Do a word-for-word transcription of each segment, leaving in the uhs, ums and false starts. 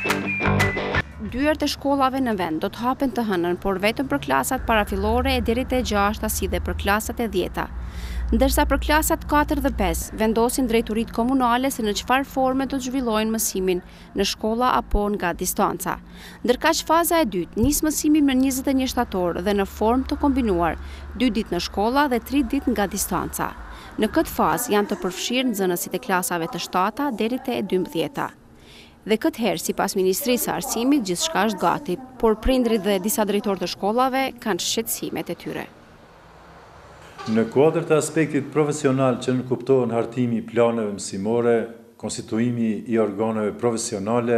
Dyert e shkollave në vend do të hapen të hënën, por vetëm për klasat parafillore e deri te e gjashta si dhe për klasat e dhjeta. Ndërsa për klasat katër dhe pesë vendosin drejtoritë komunale se në çfarë forme do të zhvillojnë mësimin, në shkolla apo nga distanca. Ndërkaq faza e dytë nis mësimin më njëzet e një shtator dhe në formë të kombinuar, dy ditë në shkolla dhe tri ditë nga distanca. Në këtë fazë janë të përfshirë nxënësit e klasave të shtata deri te e dymbëdhjeta. Dhe këtë herë, sipas Ministrisë së Arsimit, gjithçka është gati, por prindrit dhe disa drejtorë të shkollave kanë shqetësimet e tyre. Në kuadër të aspektit profesional që nënkuptohen hartimi i planeve mësimore, konstituimi i organeve profesionale,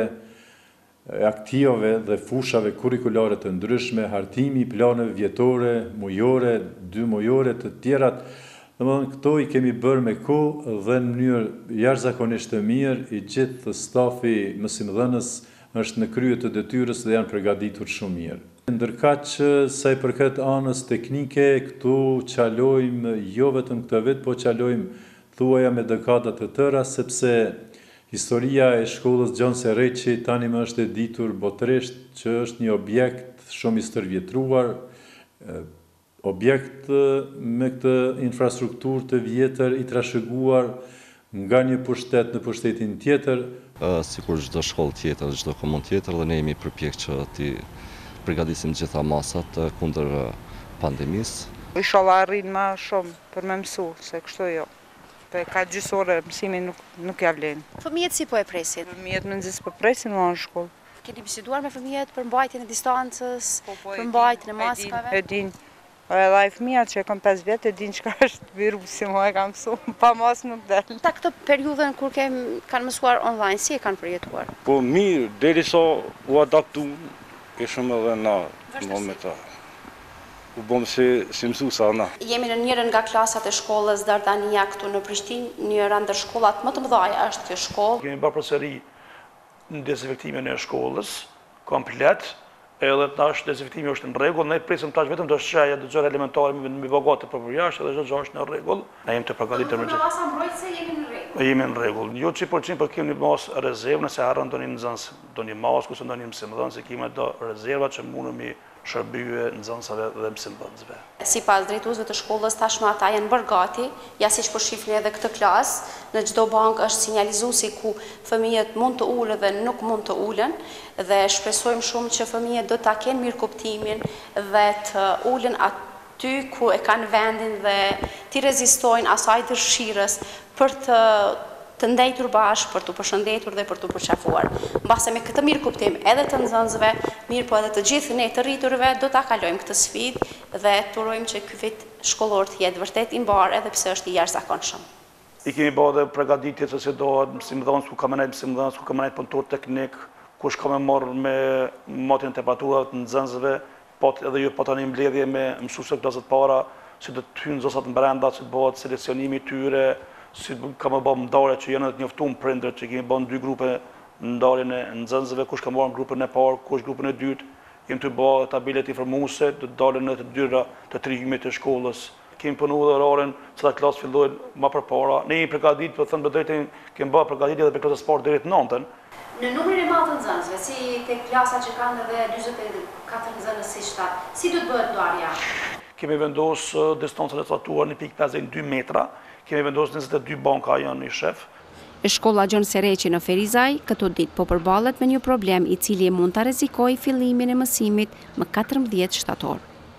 aktivave dhe fushave kurrikulare të ndryshme, hartimi i planeve vjetore, mujore, dy mujore të tjerat. Domethënë këto i kemi bërë me kohë dhe në mënyrë jashtëzakonisht të mirë, i gjithë stafi mësimdhënës është në krye të detyrës dhe janë përgatitur shumë mirë. Ndërkaq sa i përket anës teknike, këtu qalojmë jo vetëm këtë vit, po qalojmë thuaja me dekada të tëra, sepse historia e shkollës Gjon Serreqi tani më është e ditur botërisht që është një objekt shumë i stërvjetruar, objekt me këtë infrastrukturë të vjetër i trashëguar nga një pushtet në pushtetin tjetër. Sikur çdo shkollë tjetër, çdo komunë tjetër, dhe ne jemi përpjek që ti përgatisim gjitha masat kundër pandemisë. Inshallah arrin më shumë për me mësu, se kështu jo. Pe ka gjysore mësimin nuk, nuk ja vlen. Fëmijët si po e presin? Fëmijët më nxis po presin më në shkollë. Keni biseduar me fëmijët për mbajtjen e distancës, po, po, për mbajtjen e maskave? E din. Edhe ai fëmijat që e kam pesë vjet e din çka është virusi, më e kam mësu, pa mas nuk del. Ta këtë periudhën kur kem, kanë mësuar online, si e kanë përjetuar? Po mirë, derisa u adaptu, ishëm edhe na në momenta. U bom si, si mësuesa na. Jemi në njërin nga klasat e shkollës Dardania këtu në Prishtinë, njëra ndër shkollat më të mëdha është kjo shkollë. Kemi bërë përsëri në dezinfektimin e shkollës komplet. Edhe tash dezinfektimi është në rregull, ne presim tash vetëm të shqeja të gjëra elementare me bogatë për jashtë dhe çdo gjë është në rregull. Ne jemi të përgatitur me gjithë. Sa mbrojtëse jemi në rregull. Jemi në rregull. Jo çi për çim, por kemi mos rezervë nëse harron ndonjë nxënës, ndonjë masku ose ndonjë mësimdhënës, se kemi do rezerva që mundemi shërbye nxënësave dhe mësimdhënësve. Sipas drejtuesve të shkollës tashmë ata janë bërë gati, ja siç po shihni edhe këtë klasë, në çdo bankë është sinjalizuesi ku fëmijët mund të ulen dhe nuk mund të ulen, dhe shpresojmë shumë që fëmijët do ta kenë mirë kuptimin dhe të ulen aty ku e kanë vendin dhe të rezistojnë asaj dëshirës për të të ndejtur bashkë, për të përshëndetur dhe për të përqafuar. Mbase me këtë mirë kuptim edhe të nxënësve, mirë po edhe të gjithë ne të rriturve, do ta kalojmë këtë sfidë dhe turojmë që ky vit shkollor të jetë vërtet i mbar edhe pse është i jashtëzakonshëm. I kemi bërë edhe përgatitje se si do mësimdhënës, ku ka më nejt mësimdhënës, ku ka më nejt punëtor teknik, kush ka më marrë me motin e temperaturat të nxënësve, po edhe ju po tani mbledhje me mësuesët klasat para, si do të hyjnë nxënësat brenda, si të bëhet seleksionimi i tyre, si ka më bërë ndarje që janë të njoftuar prindërit që kemi bërë dy grupe ndarjen e nxënësve, kush ka marrë në grupin e parë, kush grupin e dytë, jemi të bërë tabelet informuese, të dalën në të dyra të trijimit të shkollës. Kemi punuar dhe orën që ta klasë fillojnë më përpara. Ne jemi përgatitur, për thënë drejtën, kemi bërë përgatitje edhe për klasën sport deri të nëntën. Në numrin e madh të nxënësve, si te klasa që kanë edhe dyzet e katër nxënës si shtat, si do të bëhet ndarja? Kemi vendosur distancën e caktuar një pikë pesëdhjetë e dy metra. Kemi vendosur njëzet e dy banka janë një shef. Shkolla Gjon Serreqi në Ferizaj këto ditë po përballet me një problem i cili mund ta rrezikojë fillimin e mësimit më katërmbëdhjetë shtator.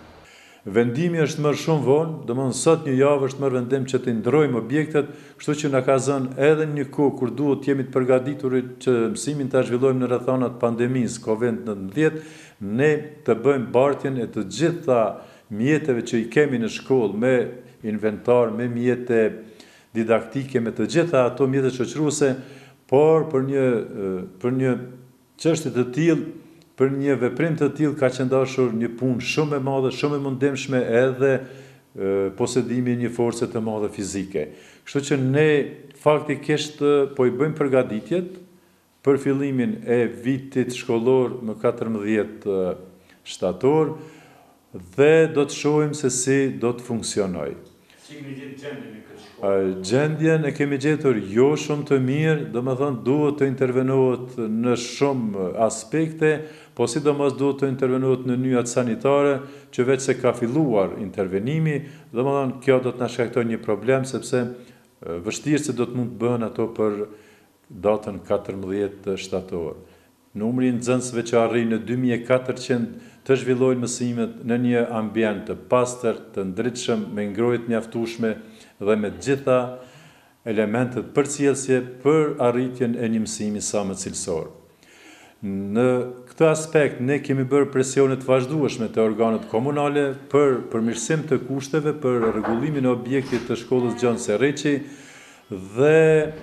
Vendimi është marrë shumë vonë, domethënë sot një javë është marrë vendim që të ndrojmë objektet, kështu që na ka zënë edhe një kohë kur duhet jemi të përgatitur që mësimin ta zhvillojmë në rrethana të pandemisë Covid nëntëmbëdhjetë, ne të bëjmë bartjen e të gjitha mjeteve që i kemi në shkollë me inventar, me mjete didaktike, me të gjitha ato mjete shoqëruese, por për një për një çështje të tillë, për një veprim të tillë ka qëndashur një punë shumë e madhe, shumë e mundëmshme edhe e, posedimi një force të madhe fizike. Kështu që ne faktikisht po i bëjmë përgatitjet për fillimin e vitit shkollor më katërmbëdhjetë shtator dhe do të shohim se si do të funksionojë. Gjendjen e kemi gjetur jo shumë të mirë, do më thënë duhet të intervenohet në shumë aspekte, po sidomos duhet të intervenohet në nyjat sanitare, që veç se ka filluar intervenimi, do më thënë kjo do të na shkaktoj një problem, sepse vështirë se do të mund të bëhen ato për datën katërmbëdhjetë shtator. Numri i nxënësve që arrin në dy mijë e katërqind të zhvillojnë mësimet në një ambient të pastër, të ndritshëm, me ngrohje mjaftueshme dhe me gjitha elementet përcjellëse për arritjen e një mësimi sa më cilësor. Në këtë aspekt ne kemi bërë presione të vazhdueshme te organet komunale për përmirësim të kushteve për rregullimin e objektit të shkollës Gjon Serreçi dhe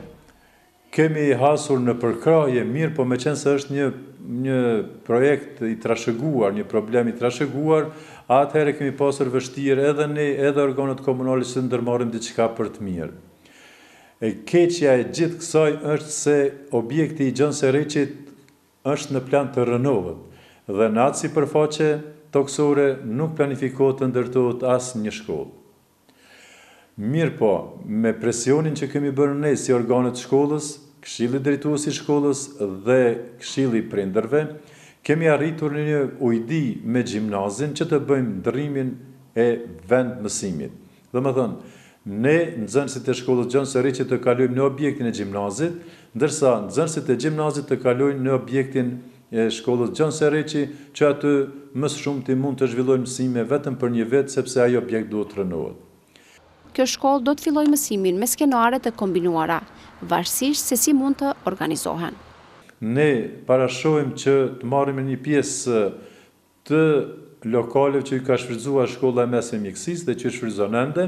kemi hasur në përkrahje mirë, po me qenë se është një, një projekt i trashëguar, një problem i trashëguar, atëherë kemi pasur vështirë edhe ne, edhe organet komunale që ndërmarrim diçka për të mirë. E keqja e gjithë kësaj është se objekti i Gjon Serreçit është në plan të renovohet dhe në atë sipërfaqe toksore nuk planifikohet të ndërtohet asnjë një shkollë. Mirë po, me presionin që kemi bërë ne si organet shkollës, këshilli drejtues i shkollës dhe këshilli i prindërve, kemi arritur në një ujdi me gjimnazin që të bëjmë ndërrimin e vend mësimit. Dhe më thënë, ne nxënësit e shkollës Gjon Serreçi të kalojmë në objektin e gjimnazit, ndërsa nxënësit e gjimnazit të kalojnë në objektin e shkollës Gjon Serreçi, që aty më shumë ti mund të zhvillojnë mësime vetëm për një vit, sepse ai objekt duhet të renovohet. Kjo shkollë do të fillojë mësimin me skenare të kombinuara, varësisht se si mund të organizohen. Ne parashojmë që të marrim një pjesë të lokaleve që i ka shfrytzuar shkolla e mesme e mjekësisë dhe që shfrytëzon ende.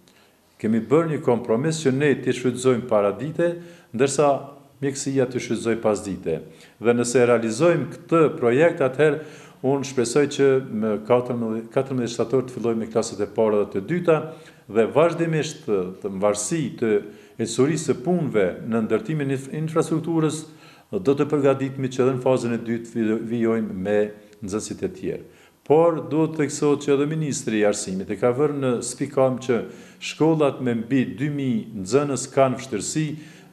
Kemi bërë një kompromis që ne të shfrytëzojmë para dite, ndërsa mjekësia të shfrytëzojë pas dite. Dhe nëse realizojmë këtë projekt, atëherë unë shpresoj që me katërmbëdhjetë shtator të fillojmë me klasat e para dhe të dyta dhe vazhdimisht të varësi të ecësurisë së punëve në ndërtimin e infrastrukturës do të përgatitemi që edhe në fazën e dytë vijojmë me nxënësit e tjerë. Por duhet të theksohet që edhe Ministri i Arsimit e ka vënë në spikam që shkollat me mbi dy mijë nxënës kanë vështirësi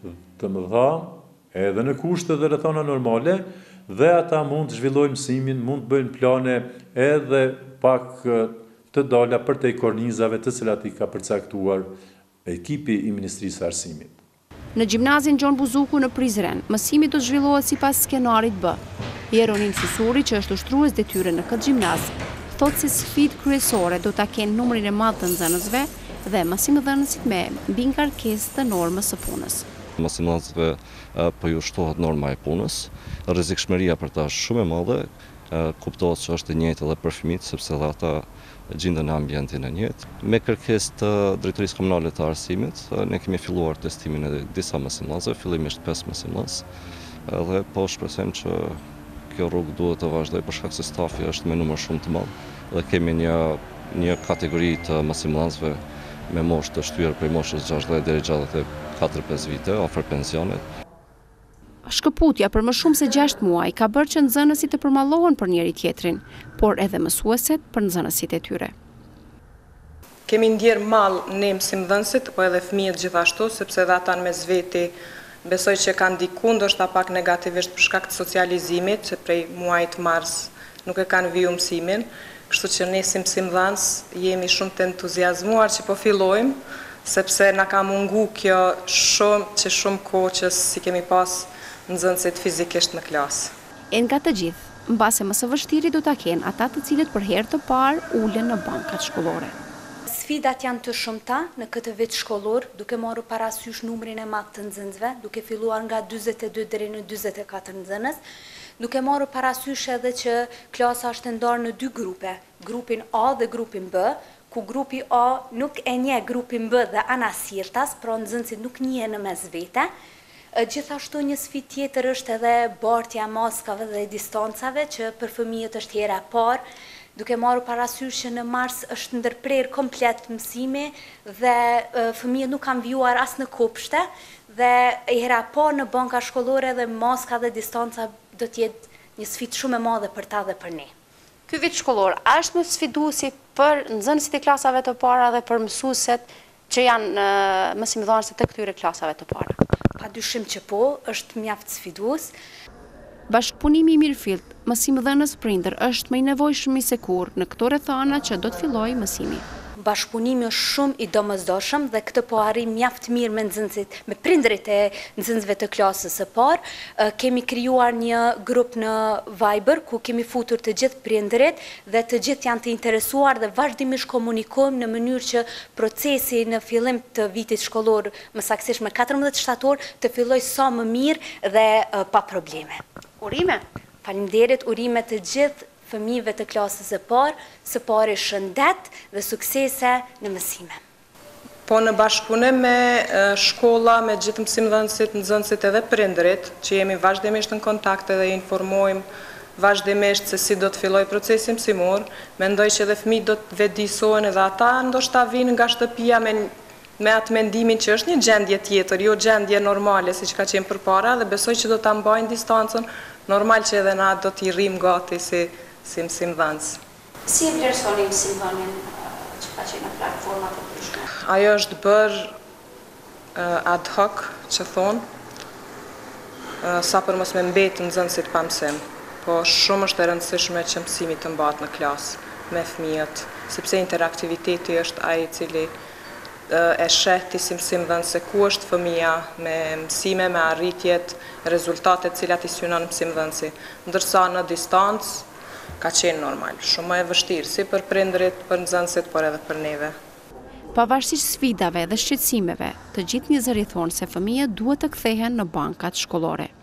të mëdha edhe në kushte dhe rrethana normale, dhe ata mund të zhvillojnë mësimin, mund të bëjnë plane edhe pak të dala për te kornizave të cilat i ka përcaktuar ekipi i Ministrisë së Arsimit. Në gjimnazin Gjon Buzuku në Prizren, mësimi do të zhvillohet sipas skenarit B. Jeronin Susuri, që është ushtrues detyre në këtë gjimnaz, thotë se sfidë kryesore do ta kenë numrin e madh të nxënësve dhe mësimdhënësit me mbi ngarkesë të normës së punës. Mësimdhënësve po ju shtohet norma e punës, rrezikshmëria për ta është shumë e madhe, kuptohet që është e njëjtë edhe për fëmijët, sepse edhe ata gjenden në ambientin e njëjtë. Me kërkesë të Drejtorisë Komunale të Arsimit, ne kemi filluar testimin e disa mësimdhënësve, fillimisht pesë mësimdhënës, dhe po shpresojmë që kjo rrugë duhet të vazhdojë për shkak se stafi është me numër shumë të madh dhe kemi një një kategori të mësimdhënësve me moshë të shtyr prej moshës gjashtëdhjetë deri gjashtëdhjetë e katër pesë vite, afër pensionit. Shkëputja për më shumë se gjashtë muaj ka bërë që nxënësit të përmallohen për njëri tjetrin, por edhe mësuesit për nxënësit e tyre. Kemi ndjerë mall ne mësimdhënësit, po edhe fëmijët gjithashtu, sepse edhe ata në mes veti besoj që kanë ndiku ndoshta pak negativisht për shkak të socializimit, që prej muajit mars nuk e kanë viju mësimin, kështu që ne si mësimdhënës jemi shumë të entuziazmuar që po fillojmë, sepse na ka mungu kjo shumë që shumë kohë që si kemi pas nxënësit fizikisht në klasë. E nga të gjithë, mbase më së vështiri do ta kenë ata të cilët për herë të parë ulen në bankat shkollore. Sfidat janë të shumta në këtë vit shkollor, duke marrë parasysh numrin e madh të nxënësve, duke filluar nga dyzet e dy deri në dyzet e katër nxënës, duke marrë parasysh edhe që klasa është ndarë në dy grupe, grupin A dhe grupin B, ku grupi A nuk e njeh grupin B dhe anasirtas, pra nxënësit nuk njihen në mes vete. Gjithashtu një sfidë tjetër është edhe bartja e maskave dhe distancave, që për fëmijët është hera e parë, duke marrë parasysh që në mars është ndërprer komplet mësimi dhe fëmijët nuk kanë vijuar as në kopshte dhe hera e parë në banka shkollore dhe maska dhe distanca do të jetë një sfidë shumë e madhe për ta dhe për ne. Ky vit shkollor a është më sfiduesi për nxënësit e klasave të para dhe për mësuesit që janë mësimdhënëse të këtyre klasave të para? Pa dyshim që po, është mjaft sfidues. Bashkëpunimi i mirëfillt, mësimdhënës prindër është më i nevojshëm i sekur në këto rrethana që do të fillojë mësimi. Bashkëpunimi është shumë i domosdoshëm dhe këtë po arrim mjaft mirë me nxënësit, me prindërit e nxënësve të klasës së parë. Kemi krijuar një grup në Viber ku kemi futur të gjithë prindërit dhe të gjithë janë të interesuar dhe vazhdimisht komunikojmë në mënyrë që procesi në fillim të vitit shkollor, më saktësisht me katërmbëdhjetë shtator, të fillojë sa më mirë dhe pa probleme. Urime. Faleminderit, urime të gjithë fëmijëve të klasës së parë, së pari shëndet dhe suksese në mësime. Po në bashkëpunim me shkolla, me gjithë mësimdhënësit, nxënësit edhe prindërit, që jemi vazhdimisht në kontakt dhe informojmë vazhdimisht se si do të filloj procesi mësimor, mendoj që edhe fëmijët do të vedisohen edhe ata ndoshta vinë nga shtëpia me me atë mendimin që është një gjendje tjetër, jo gjendje normale si që ka qenë përpara, dhe besoj që do ta mbajnë distancën, normal që edhe na do t'i rrim gati si si mësimdhënës. Si e vlerësoni mësimdhënien që ka qenë në platformat e ndryshme? Ajo është bërë ad hoc, që thonë, sa për mos me mbetë nxënësit pa mësim, po shumë është e rëndësishme që mësimi të mbahet në klasë me fëmijët, sepse interaktiviteti është ai i cili e shehti si mësimdhënës se ku është fëmija me mësime, me arritjet, rezultatet cilat i synon mësimdhënësi, ndërsa në distancë ka qenë normal, shumë e vështirë, si për prindërit, për nxënësit, por edhe për neve. Pavarësisht sfidave dhe shqetësimeve, të gjithë njerëzit thonë se fëmijët duhet të kthehen në bankat shkollore.